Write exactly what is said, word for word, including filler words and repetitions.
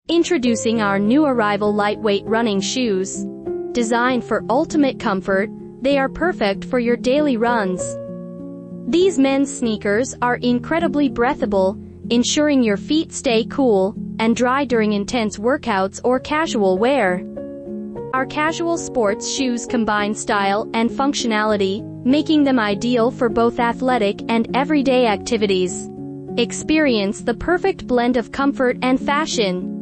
Introducing our new arrival lightweight running shoes. Designed for ultimate comfort, they are perfect for your daily runs. These men's sneakers are incredibly breathable, ensuring your feet stay cool and dry during intense workouts or casual wear. Our casual sports shoes combine style and functionality, making them ideal for both athletic and everyday activities. Experience the perfect blend of comfort and fashion.